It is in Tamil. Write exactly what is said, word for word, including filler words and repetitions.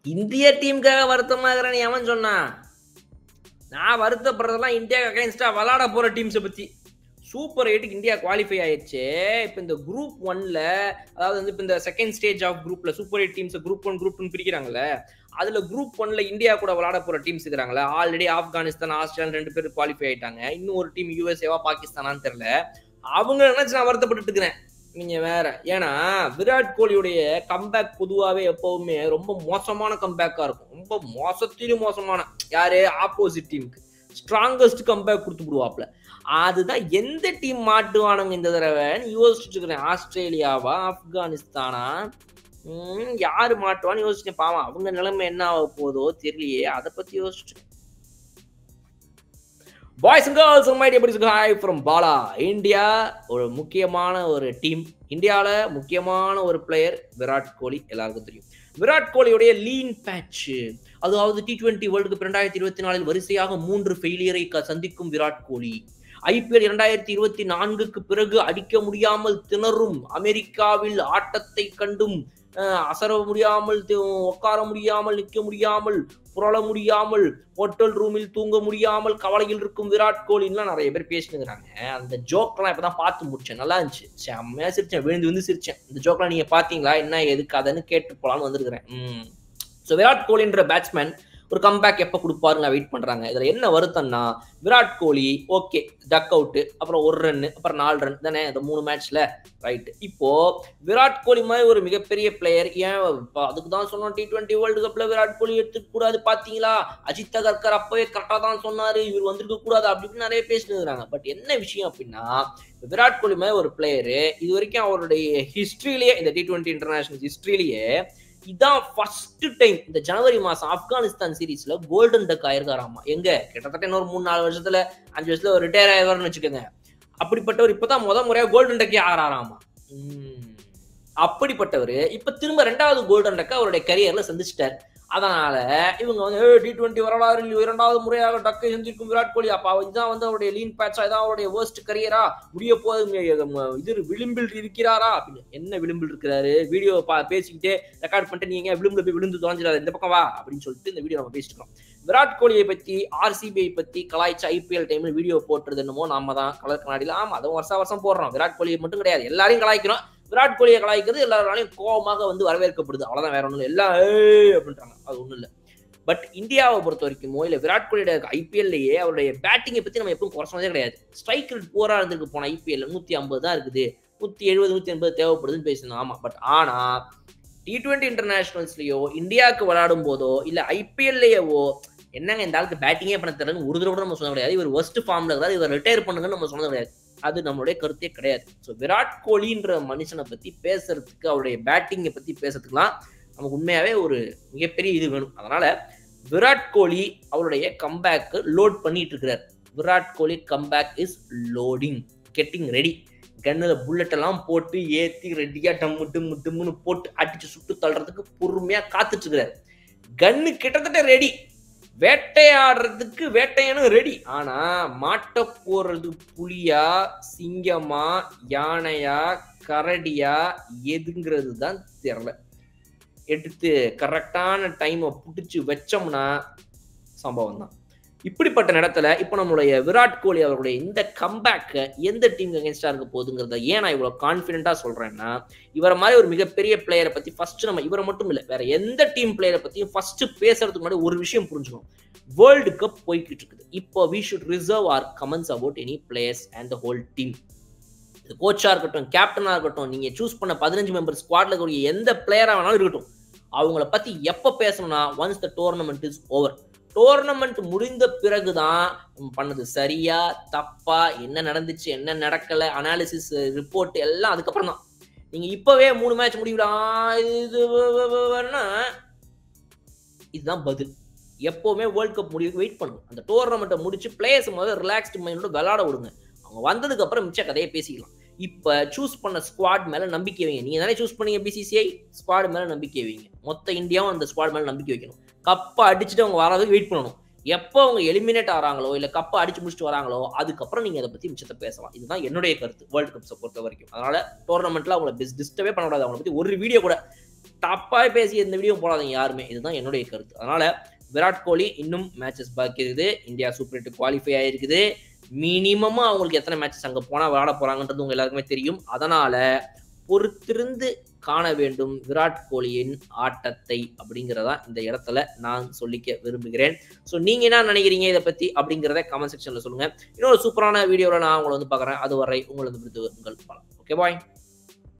இந்திய டீமுக்காக வருத்தமாகறேன் எவன் சொன்னா? நான் வருத்தப்படுறதெல்லாம் இந்தியா அகைன்ஸ்டா விளையாட போற டீம்ஸை பத்தி. சூப்பர் எயிட்டுக்கு இந்தியா குவாலிஃபை ஆயிடுச்சு. இப்போ இந்த குரூப் ஒன்ல, அதாவது வந்து இப்போ இந்த செகண்ட் ஸ்டேஜ் ஆஃப் குரூப்ல super eight teams group one group two பிரிக்கிறாங்கல்ல, அதுல குரூப் ஒன்ல இந்தியா கூட விளையாட போற டீம்ஸ் இருக்கிறாங்களே, ஆல்ரெடி ஆப்கானிஸ்தான் ஆஸ்திரேலியா ரெண்டு பேர் குவாலிஃபை ஆயிட்டாங்க. இன்னும் ஒரு டீம் யூஎஸ்ஏவா பாகிஸ்தானான்னு தெரியல. அவங்க நினைச்சு நான் வருத்தப்பட்டு இருக்கிறேன். நீங்க வேற. ஏன்னா விராட் கோலியுடைய கம்பேக் பொதுவாகவே எப்பவுமே ரொம்ப மோசமான கம்பேக்கா இருக்கும். ரொம்ப மோசத்திலும் மோசமான, யாரு ஆப்போசிட் டீமுக்கு ஸ்ட்ராங்கஸ்ட் கம்பேக் கொடுத்து விடுவாப்ல. அதுதான் எந்த டீம் மாட்டுவானுங்க இந்த தடவை யோசிச்சுட்டு இருக்கிறேன். ஆஸ்திரேலியாவா ஆப்கானிஸ்தானா, உம் யாரு மாட்டுவான்னு யோசிச்சேன். பாவம் அவங்க நிலைமை என்ன ஆக போதோ தெரியலையே, அதை பத்தி யோசிச்சு. Boys and girls my dear hi from Bala. India ஒரு முக்கியமான ஒரு டீம். இந்தியாவில் முக்கியமான ஒரு பிளேயர் விராட் கோலி, எல்லாருக்கும் தெரியும். விராட் கோலியுடைய லீன் பேட்ச், அதாவது டி டுவெண்டி வேர்ல்டு கப் இரண்டாயிரத்தி இருபத்தி நாலில் வரிசையாக மூன்று ஃபெயிலியரை சந்திக்கும் விராட் கோலி. ஐபிஎல் இரண்டாயிரத்தி இருபத்தி நான்குக்கு பிறகு அடிக்க முடியாமல் திணறும் அமெரிக்காவில் ஆட்டத்தை கண்டும் அசர முடியாமல், உட்கார முடியாமல், நிற்க முடியாமல், புரள முடியாமல், ஹோட்டல் ரூமில் தூங்க முடியாமல் கவலையில் இருக்கும் விராட் கோலின்லாம் நிறைய பேர் பேசினுங்கிறாங்க. அந்த ஜோக்லாம் இப்பதான் பார்த்து முடிச்சேன். நல்லா இருந்துச்சு, செம்மையா சிரிச்சேன், விழுந்து வந்து சிரிச்சேன். இந்த ஜோக்லாம் நீங்க பாத்தீங்களா? என்ன எதுக்கு அதன்னு கேட்டு போலான்னு வந்திருக்கிறேன். உம் ஸோ விராட் கோலின்ற பேட்ஸ்மேன் ஒரு கம்பேக் எப்போ கொடுப்பாருன்னு நான் வெயிட் பண்ணுறாங்க. இதில் என்ன வருத்தம்னா, Virat Kohli okay duck out, அப்புறம் ஒரு ரன்னு, அப்புறம் நாலு ரன் தானே இந்த மூணு மேட்ச்ல, ரைட்டு. இப்போ விராட் கோலி மாதிரி ஒரு மிகப்பெரிய பிளேயர், ஏன் அதுக்கு தான் சொன்னோம் டி டுவெண்டி வேர்ல்டு கப்ல விராட் கோலி எடுத்துக்க கூடாது, பாத்தீங்களா அஜித் அகர்கர் அப்பவே கரெக்டாக தான் சொன்னாரு, இவர் வந்திருக்க கூடாது அப்படின்னு நிறைய பேசினுறாங்க. பட் என்ன விஷயம் அப்படின்னா, விராட் கோலி மாதிரி ஒரு பிளேயரு இது வரைக்கும் அவருடைய ஹிஸ்டரியிலேயே, இந்த டி டுவெண்டி இன்டர்நேஷனல் ஹிஸ்டரியிலேயே இதான் ஃபர்ஸ்ட் டைம் இந்த ஜனவரி மாசம் ஆப்கானிஸ்தான் சீரீஸ்ல கோல்டன் டக் ஆயிருக்காராமா. எங்க கிட்டத்தட்ட இன்னொரு மூணு நாலு வருஷத்துல அஞ்சு வருஷத்துல ஒரு ரிட்டையர் ஆயிடுவார்னு வச்சுக்கோங்க. அப்படிப்பட்டவர் இப்பதான் முத முறையா கோல்டன் டக்கே ஆறாராமா. அப்படிப்பட்டவர் இப்ப திரும்ப ரெண்டாவது கோல்டன் டக்கை அவருடைய கரியர்ல சந்திச்சிட்டார். அதனால இவங்க வந்து டி டுவெண்டி வரலாறு இரண்டாவது முறையாக டக்கை செஞ்சிருக்கும் விராட் கோலி, அப்ப இதுதான் வந்து அவருடைய லீன் பேட்சா, இதான் அவருடைய வேர்ஸ்ட் கரியரா, முடிய போது இது விளிம்பில் இருக்கிறாரா அப்படின்னு. என்ன விளிம்பில் இருக்கிறாரு? வீடியோ பேசிக்கிட்டே ரெக்கார்ட் பண்ணிட்டு நீங்க விளிம்புல போய் விழுந்து தொலைஞ்சிடாது, இந்த பக்கம் வா அப்படின்னு சொல்லிட்டு இந்த வீடியோ நம்ம பேசிட்டோம். விராட் கோலியை பத்தி, ஆர்சிபிஐ பத்தி கலாய்ச்சி ஐபிஎல் டைம்ல வீடியோ போட்டுறது என்னமோ நாம தான் கலர் கண்ணாடியில். ஆமா, அதை வருஷம் வருஷம் போடுறோம். விராட் கோலியை மட்டும் கிடையாது, எல்லாரையும் கலாய்க்கிறோம். விராட் கோலியை கலாய்க்கிறது எல்லாராலையும் கோபமாக வந்து வரவேற்கப்படுது, அவ்வளவுதான், வேற ஒண்ணும் எல்லாம் அப்படின்றாங்க, அது ஒண்ணும் இல்லை. பட் இந்தியாவை பொறுத்த வரைக்கும் இல்ல விராட் கோலியோட ஐபிஎல்லையே அவருடைய பேட்டிங்கை பத்தி நம்ம எப்பவும் குறை சொன்னதே கிடையாது. ஸ்ட்ரைக் ரேட் போரா இருந்திருக்கு போன ஐபிஎல் நூத்தி ஐம்பது தான் இருக்குது, நூத்தி எழுபது நூத்தி எண்பது தேவைப்படுதுன்னு பேசணும். ஆமா, பட் ஆனா டி டுவெண்டி இன்டர்நேஷனல்ஸ்லயோ இந்தியாவுக்கு விளையாடும் போதோ இல்ல ஐபிஎல்லையவோ என்னங்க இந்த ஆளுக்கு பேட்டிங்கே பண்ண தெரியலன்னு ஒரு தடவை நம்ம சொல்ல கிடையாது. இவர் ஒர்ஸ்ட் ஃபார்ம்ல இருக்கிறார், இவர் ரிட்டையர் பண்ணுங்கன்னு நம்ம சொன்னது கிடையாது. அது நம்மளுடைய கருத்தே கிடையாது. ஸோ விராட் கோலின்ற மனுஷனை பத்தி பேசுறதுக்கு, அவருடைய பேட்டிங்கை பத்தி பேசுறதுக்குலாம் நமக்கு உண்மையாவே ஒரு மிகப்பெரிய இது வேணும். அதனால விராட் கோலி அவருடைய கம்பேக்கு லோட் பண்ணிட்டு இருக்கிறார். Virat Kohli comeback is loading, getting ready. கண்ணுல புல்லட் எல்லாம் போட்டு ஏத்தி ரெடியா டம்மு டிம்மு டிம்முன்னு போட்டு அடிச்சு சுட்டு தள்ளுறதுக்கு பொறுமையா காத்துட்டு இருக்கிறார். கன்னு கிட்டத்தட்ட ரெடி, வேட்டையாடுறதுக்கு வேட்டையானும் ரெடி. ஆனா மாட்ட போறது புலியா, சிங்கமா, யானையா, கரடியா எதுங்கிறது தான் தெரியல. எடுத்து கரெக்டான டைமை பிடிச்சி வச்சோம்னா சம்பவம் தான். இப்படிப்பட்ட நேரத்துல இப்ப நம்மளுடைய விராட் கோலி அவருடைய இந்த கம்பேக் எந்த டீம் அகேன்ஸ்டா இருக்க போகுதுங்கிறத ஏன் நான் இவ்வளவு கான்பிடென்டா சொல்றேன்னா, இவரை மாதிரி ஒரு மிகப்பெரிய பிளேயரை பத்தி ஃபர்ஸ்ட் நம்ம, இவரை மட்டும் இல்ல வேற எந்த டீம் பிளேயரை பத்தியும் ஃபர்ஸ்ட் பேசுறதுக்கு முன்னாடி ஒரு விஷயம் புரிஞ்சுக்கணும். வேர்ல்டு கப் போய்கிட்டு இருக்குது. இப்போ we should reserve our comments about any players and the whole team. இது கோச்சா இருக்கட்டும், கேப்டனா இருக்கட்டும், நீங்க சூஸ் பண்ண பதினஞ்சு மெம்பர் ஸ்குவாட்ல இருக்கக்கூடிய எந்த பிளேயரா வேணாலும் இருக்கட்டும், அவங்கள பத்தி எப்ப பேசணும்னா once the tournament is over. Tournament முடிந்த பிறகுதான் பண்ணது சரியா தப்பா, என்ன நடந்துச்சு என்ன நடக்கல, அனாலிசிஸ் ரிப்போர்ட் எல்லாம் அதுக்கப்புறம் தான். நீங்க இப்பவே மூணு மேட்ச் முடிவிடா இது இதுதான் பதில். எப்பவுமே வேர்ல்ட் கப் முடிவுக்கு வெயிட் பண்ணுங்க. அந்த டோர்னமெண்ட்டை முடிச்சு பிளேயர்ஸ் முதல்ல ரிலாக்ஸ்டு மைண்டோட விளையாட விடுங்க. அவங்க வந்ததுக்கு அப்புறம் மிச்ச கதையை பேசிக்கலாம். இப்ப சூஸ் பண்ண ஸ்குவாட் மேல நம்பிக்கை வைங்க. நீங்க தானே சூஸ் பண்ணீங்க பிசிசிஐ, ஸ்குவாட் மேல நம்பிக்கை வைங்க. மொத்த இந்தியாவும் அந்த ஸ்குவாட் மேல நம்பிக்கை வைக்கணும். கப்பை அடிச்சுட்டு அவங்க வராதுக்கு வெயிட் பண்ணணும். எப்போ அவங்க எலிமினேட் ஆகிறாங்களோ இல்ல கப்பை அடிச்சு முடிச்சுட்டு வராங்களோ அதுக்கப்புறம் நீங்க அதை பத்தி மிச்சத்தை பேசலாம். இதுதான் என்னுடைய கருத்து வேர்ல்டு கப்ஸை பொறுத்த வரைக்கும். அதனால டோர்னமெண்ட்ல அவங்களை டிஸ்டர்பே பண்ணக்கூடாது. அவங்களை பத்தி ஒரு வீடியோ கூட தப்பா பேசி எந்த வீடியோ போடாதீங்க யாருமே. இதுதான் என்னுடைய கருத்து. அதனால விராட் கோலி இன்னும் மேட்சஸ் பாக்கி இருக்குது. இந்தியா சூப்பர் எட்டு குவாலிஃபை ஆயிருக்குது. மினிமமா அவங்களுக்கு எத்தனை மேட்சஸ் அங்க போனா விளையாட போறாங்கன்றது உங்க எல்லாருக்குமே தெரியும். அதனால பொறுத்திருந்து காண வேண்டும் விராட் கோலியின் ஆட்டத்தை அப்படிங்கிறதா இந்த இடத்துல நான் சொல்லிக்க விரும்புகிறேன். ஸோ நீங்க என்ன நினைக்கிறீங்க இதை பத்தி அப்படிங்கிறத கமெண்ட் செக்ஷன்ல சொல்லுங்க. இன்னொரு சூப்பரான வீடியோவில் நான் உங்களை வந்து பார்க்குறேன். அதுவரை உங்களை வந்து உங்கள் பலம். ஓகே பாய்.